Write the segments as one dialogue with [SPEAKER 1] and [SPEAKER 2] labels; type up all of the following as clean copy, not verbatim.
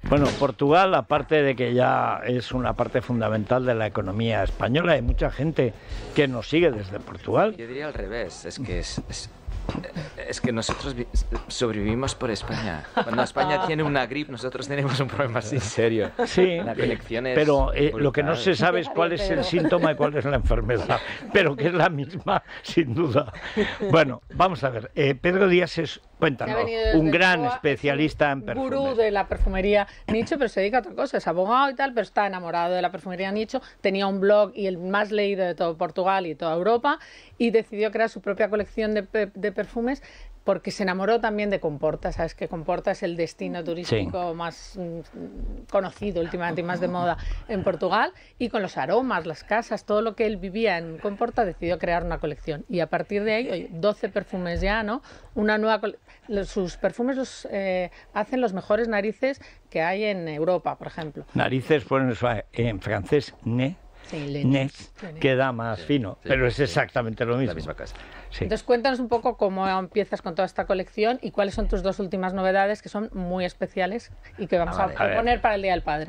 [SPEAKER 1] Bueno, Portugal, aparte de que ya es una parte fundamental de la economía española, hay mucha gente que nos sigue desde Portugal.
[SPEAKER 2] Yo diría al revés, es que nosotros sobrevivimos por España. Cuando España tiene una gripe, nosotros tenemos un problema así serio.
[SPEAKER 1] Sí,
[SPEAKER 2] la conexión es
[SPEAKER 1] pero lo que no se sabe es cuál es el síntoma y cuál es la enfermedad, pero que es la misma, sin duda. Bueno, vamos a ver. Pedro Díaz es, cuéntanos, un gran especialista en perfumes.
[SPEAKER 3] Gurú de la perfumería Nicho, pero se dedica a otra cosa, es abogado y tal, pero está enamorado de la perfumería Nicho. Tenía un blog y el más leído de todo Portugal y toda Europa, y decidió crear su propia colección de perfumes porque se enamoró también de Comporta. Sabes que Comporta es el destino turístico más conocido últimamente y más de moda en Portugal, y con los aromas, las casas, todo lo que él vivía en Comporta, decidió crear una colección, y a partir de ahí, oye, 12 perfumes ya, ¿no? Una nueva sus perfumes los hacen los mejores narices que hay en Europa, por ejemplo.
[SPEAKER 1] Narices, pues en francés, nez.
[SPEAKER 3] Sí,
[SPEAKER 1] Nez queda más fino, pero es exactamente lo mismo.
[SPEAKER 2] La misma casa.
[SPEAKER 1] Sí.
[SPEAKER 3] Entonces cuéntanos un poco cómo empiezas con toda esta colección y cuáles son tus dos últimas novedades, que son muy especiales y que vamos a poner para el Día del Padre.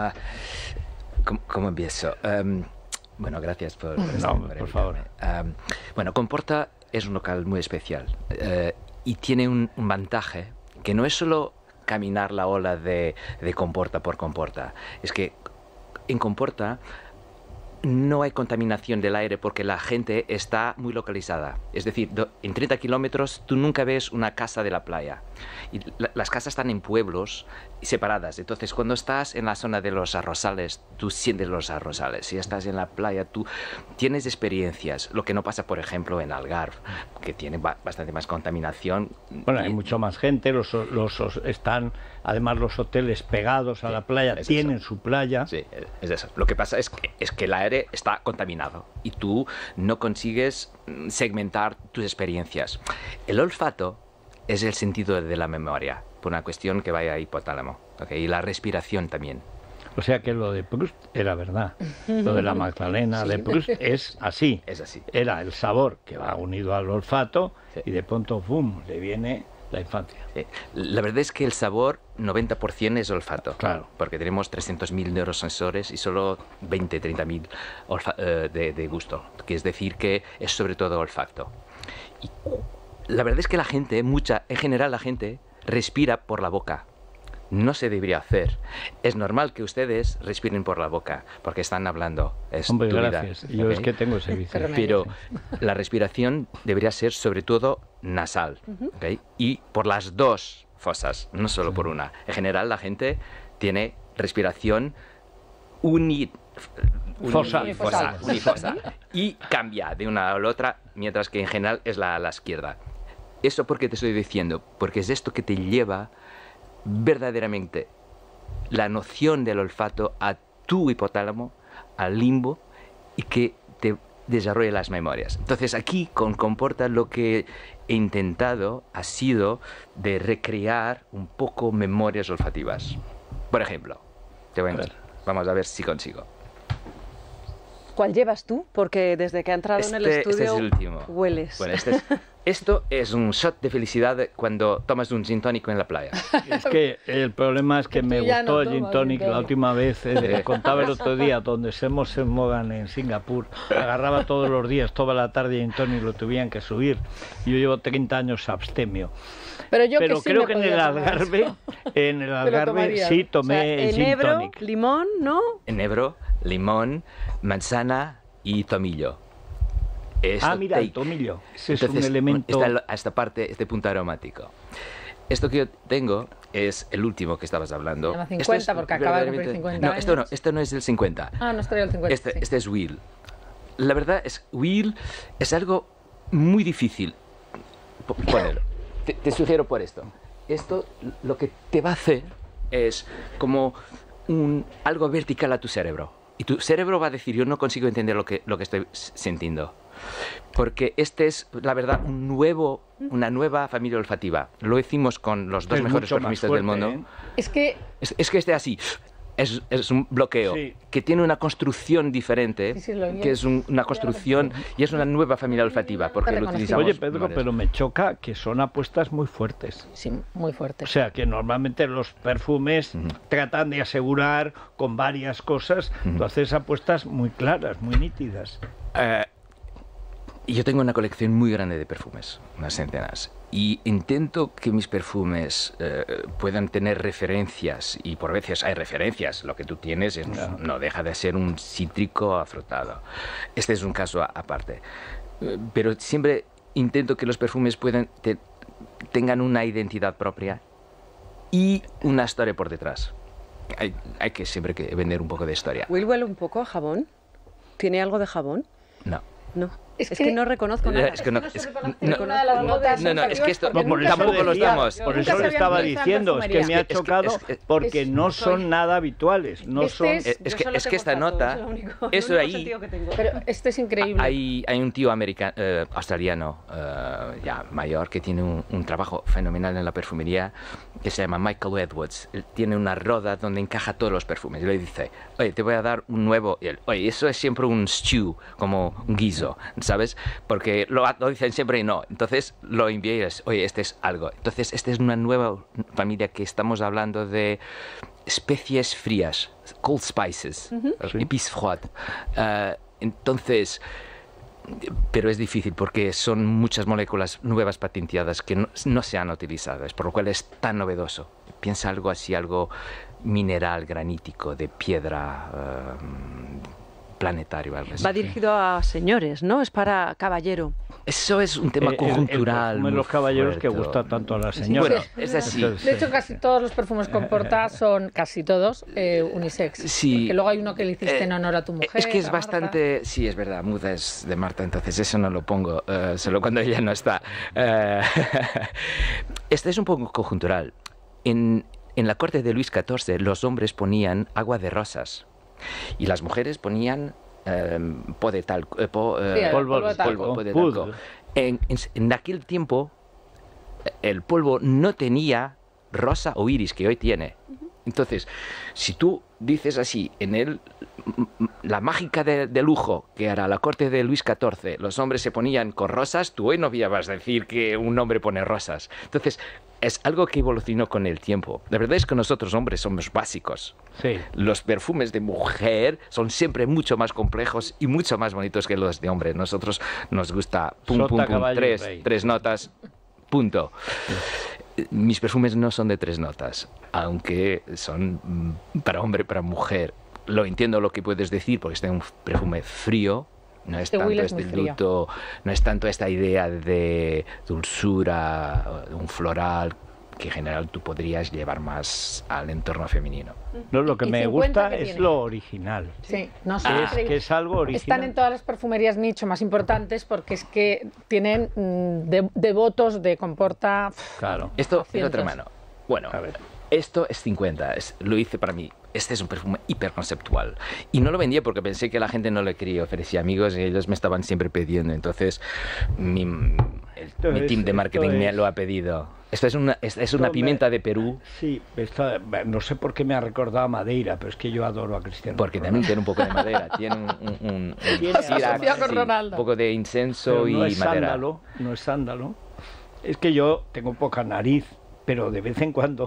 [SPEAKER 2] ¿Cómo empiezo? Bueno, gracias por
[SPEAKER 1] por favor.
[SPEAKER 2] Bueno, Comporta es un local muy especial y tiene un vantaje que no es solo caminar la ola de Comporta por Comporta, es que en Comporta no hay contaminación del aire porque la gente está muy localizada. Es decir, en 30 kilómetros tú nunca ves una casa de la playa. Y las casas están en pueblos separadas. Entonces, cuando estás en la zona de los arrozales, tú sientes los arrozales. Si estás en la playa, tú tienes experiencias. Lo que no pasa, por ejemplo, en Algarve, que tiene bastante más contaminación.
[SPEAKER 1] Bueno, hay mucha más gente. Están, además, los hoteles pegados a la playa, tienen su playa.
[SPEAKER 2] Sí, es eso. Lo que pasa es que el aire está contaminado y tú no consigues segmentar tus experiencias. El olfato es el sentido de la memoria, por una cuestión que vaya a hipotálamo, ¿okay? Y la respiración también.
[SPEAKER 1] O sea que lo de Proust era verdad. Lo de la Magdalena de Proust es así.
[SPEAKER 2] Es así.
[SPEAKER 1] Era el sabor que va unido al olfato y de pronto, ¡bum!, le viene la infancia.
[SPEAKER 2] La verdad es que el sabor 90% es olfato.
[SPEAKER 1] Claro.
[SPEAKER 2] Porque tenemos 300.000 neurosensores y solo 30.000 de gusto. Que es decir que es sobre todo olfato. Y la verdad es que la gente, en general la gente, respira por la boca. No se debería hacer. Es normal que ustedes respiren por la boca, porque están hablando. Es
[SPEAKER 1] Hombre,
[SPEAKER 2] tu
[SPEAKER 1] gracias.
[SPEAKER 2] vida.
[SPEAKER 1] Yo
[SPEAKER 2] ¿Okay?
[SPEAKER 1] es que tengo ese vicio.
[SPEAKER 2] Pero la respiración debería ser sobre todo nasal, ¿okay? Y por las dos fosas, no solo por una. En general la gente tiene respiración unifosa y cambia de una a la otra, mientras que en general es a la izquierda. ¿Eso por qué te estoy diciendo? Porque es esto que te lleva verdaderamente la noción del olfato a tu hipotálamo, al limbo, y que te desarrolla las memorias. Entonces aquí con Comporta lo que he intentado ha sido de recrear un poco memorias olfativas. Por ejemplo, vamos a ver si consigo.
[SPEAKER 4] ¿Cuál llevas tú? Porque desde que ha entrado en el estudio
[SPEAKER 2] este es el último.
[SPEAKER 4] hueles.
[SPEAKER 2] Bueno, esto es un shot de felicidad cuando tomas un gin tónico en la playa.
[SPEAKER 1] Es que el problema es que me gustó el gin tonic la última vez. Contaba el otro día, donde Semos Morgan en Singapur, agarraba todos los días, toda la tarde gin tonic, lo tuvieran que subir. Yo llevo 30 años abstemio.
[SPEAKER 3] Pero
[SPEAKER 1] creo que en el Algarve sí tomé gin tonic.
[SPEAKER 4] Limón, ¿no?
[SPEAKER 2] Enebro, limón, manzana y tomillo.
[SPEAKER 1] Mira, el tomillo. Ese
[SPEAKER 2] Entonces,
[SPEAKER 1] es un elemento.
[SPEAKER 2] Esta parte, este punto aromático. Esto que yo tengo es el último que estabas hablando.
[SPEAKER 3] Llama 50 porque acaba de cumplir 50 años.
[SPEAKER 2] Esto no es el 50.
[SPEAKER 3] No estaría el 50.
[SPEAKER 2] Este es Will. La verdad es Will es algo muy difícil. Ponelo. Te sugiero por esto. Esto lo que te va a hacer es como algo vertical a tu cerebro. Y tu cerebro va a decir, yo no consigo entender lo que estoy sintiendo. Porque este es, la verdad, una nueva familia olfativa. Lo hicimos con los dos mejores perfumistas del mundo.
[SPEAKER 3] Es que
[SPEAKER 2] esté así. es un bloqueo que tiene una construcción diferente, que es una construcción y es una nueva familia olfativa, porque lo utilizamos.
[SPEAKER 1] Oye, Pedro, pero me choca que son apuestas muy fuertes.
[SPEAKER 3] Sí, muy fuertes.
[SPEAKER 1] O sea, que normalmente los perfumes tratan de asegurar con varias cosas. Tú haces apuestas muy claras, muy nítidas.
[SPEAKER 2] Yo tengo una colección muy grande de perfumes, unas centenas, y intento que mis perfumes puedan tener referencias, y por veces hay referencias. Lo que tú tienes no deja de ser un cítrico afrutado. Este es un caso aparte. Pero siempre intento que los perfumes tengan una identidad propia y una historia por detrás. Hay que siempre vender un poco de historia.
[SPEAKER 4] ¿Will huele un poco a jabón? ¿Tiene algo de jabón?
[SPEAKER 2] No.
[SPEAKER 4] No. Es que no reconozco nada.
[SPEAKER 2] Es que no,
[SPEAKER 3] es que
[SPEAKER 2] esto
[SPEAKER 1] tampoco lo damos. Por eso le estaba diciendo, es que me ha chocado porque no son nada habituales. No son.
[SPEAKER 2] Es que esta nota, eso ahí.
[SPEAKER 3] Pero este es increíble.
[SPEAKER 2] Hay un tío australiano ya mayor que tiene un trabajo fenomenal en la perfumería que se llama Michael Edwards. Él tiene una roda donde encaja todos los perfumes y le dice, oye, te voy a dar un nuevo. Y él, oye, eso es siempre un stew, como un guiso, ¿sabes? Porque lo dicen siempre y no. Entonces lo envié y es, oye, este es algo. Entonces esta es una nueva familia que estamos hablando de especies frías, cold spices, épices froides. Entonces, pero es difícil porque son muchas moléculas nuevas patenteadas que no se han utilizado, por lo cual es tan novedoso. Piensa algo así, algo mineral, granítico, de piedra, planetario. Algo así.
[SPEAKER 4] Va dirigido a señores, ¿no? Es para caballero.
[SPEAKER 2] Eso es un tema conjuntural.
[SPEAKER 1] Uno de los caballeros que gusta tanto a las señoras.
[SPEAKER 2] Bueno, es así.
[SPEAKER 3] De hecho, casi todos los perfumes con Porta son, casi todos, unisex.
[SPEAKER 2] Sí.
[SPEAKER 3] Porque luego hay uno que le hiciste en honor a tu mujer.
[SPEAKER 2] Es que es bastante...
[SPEAKER 3] Marta.
[SPEAKER 2] Sí, es verdad, Muda es de Marta, entonces eso no lo pongo, solo cuando ella no está. Este es un poco conjuntural. En la corte de Luis XIV los hombres ponían agua de rosas y las mujeres ponían polvo de talco. En aquel tiempo el polvo no tenía rosa o iris que hoy tiene. Entonces, si tú dices así, la mágica de lujo que era la corte de Luis XIV, los hombres se ponían con rosas, tú hoy no vas a decir que un hombre pone rosas. Entonces, es algo que evolucionó con el tiempo. La verdad es que nosotros hombres somos básicos.
[SPEAKER 1] Sí.
[SPEAKER 2] Los perfumes de mujer son siempre mucho más complejos y mucho más bonitos que los de hombre. Nosotros nos gusta tres notas, punto. Mis perfumes no son de 3 notas, aunque son para hombre, para mujer. Lo entiendo lo que puedes decir, porque este es un perfume frío. No es tanto este luto, no es tanto esta idea de dulzura, un floral, que en general tú podrías llevar más al entorno femenino.
[SPEAKER 1] No, lo que me gusta es lo original.
[SPEAKER 3] Sí,
[SPEAKER 1] que es algo original.
[SPEAKER 3] Están en todas las perfumerías nicho más importantes porque es que tienen devotos de Comporta.
[SPEAKER 2] Claro. Esto es otra mano. Bueno, a ver. Esto es 50, lo hice para mí. Este es un perfume hiperconceptual. Y no lo vendía porque pensé que la gente no le quería. Ofrecía amigos y ellos me estaban siempre pidiendo. Entonces, mi team de marketing me lo ha pedido. Esto es una pimenta de Perú.
[SPEAKER 1] Sí, no sé por qué me ha recordado a Madeira, pero es que yo adoro a Cristiano
[SPEAKER 2] Porque
[SPEAKER 1] Ronaldo.
[SPEAKER 2] también tiene un poco de madera. Tiene un poco de incenso y madera.
[SPEAKER 1] No es sándalo. Es que yo tengo poca nariz, pero de vez en cuando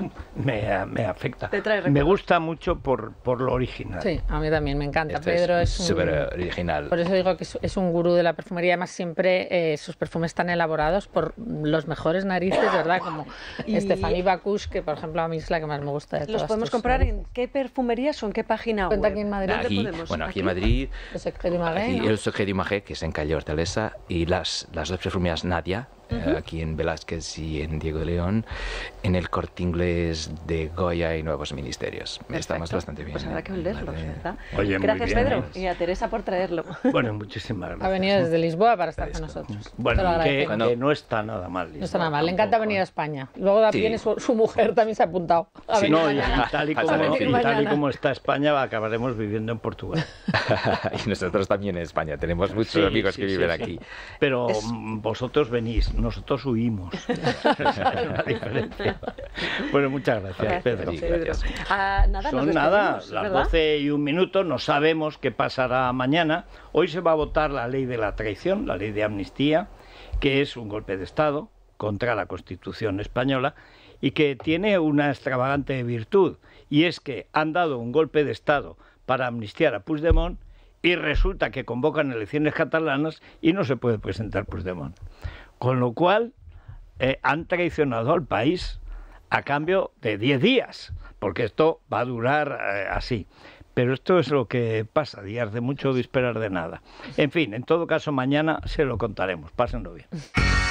[SPEAKER 1] me afecta. Me gusta mucho por lo original.
[SPEAKER 3] Sí, a mí también me encanta.
[SPEAKER 2] Este
[SPEAKER 3] Pedro es
[SPEAKER 2] súper original.
[SPEAKER 3] Por eso digo que es un gurú de la perfumería. Además, siempre sus perfumes están elaborados por los mejores narices, ¿verdad? Como Stephanie Bacchus, que por ejemplo a mí es la que más me gusta de todas.
[SPEAKER 4] ¿Los podemos comprar en qué perfumerías o en qué página web?
[SPEAKER 3] Aquí en Madrid.
[SPEAKER 2] Aquí en Madrid,
[SPEAKER 3] El Secret du Marais,
[SPEAKER 2] El Secret du Marais, que es en calle Hortaleza, y las dos perfumerías Nadia, aquí en Velázquez y en Diego de León, en el Corte Inglés de Goya y Nuevos Ministerios.
[SPEAKER 4] Perfecto.
[SPEAKER 2] Estamos bastante bien.
[SPEAKER 4] Pues habrá que olerlos, ¿verdad?
[SPEAKER 1] Oye,
[SPEAKER 4] gracias,
[SPEAKER 1] muy bien,
[SPEAKER 4] Pedro, y a Teresa por traerlo.
[SPEAKER 1] Bueno, muchísimas gracias.
[SPEAKER 3] Ha venido desde Lisboa para estar con nosotros.
[SPEAKER 1] Bueno, que no está nada mal.
[SPEAKER 3] No está nada mal, le encanta venir a España. Luego viene su mujer, también se ha apuntado.
[SPEAKER 1] Tal y como está España, acabaremos viviendo en Portugal.
[SPEAKER 2] Y nosotros también en España, tenemos muchos amigos que viven aquí.
[SPEAKER 1] Pero vosotros venís, nosotros huimos. Hay una diferencia. Bueno, muchas gracias, Pedro.
[SPEAKER 2] Sí, gracias.
[SPEAKER 1] Son las 12:01, no sabemos qué pasará mañana. Hoy se va a votar la ley de la traición, la ley de amnistía, que es un golpe de Estado contra la Constitución española y que tiene una extravagante virtud, y es que han dado un golpe de Estado para amnistiar a Puigdemont y resulta que convocan elecciones catalanas y no se puede presentar Puigdemont. Con lo cual han traicionado al país a cambio de 10 días, porque esto va a durar así. Pero esto es lo que pasa, días de mucho de esperar de nada. En fin, en todo caso, mañana se lo contaremos. Pásenlo bien.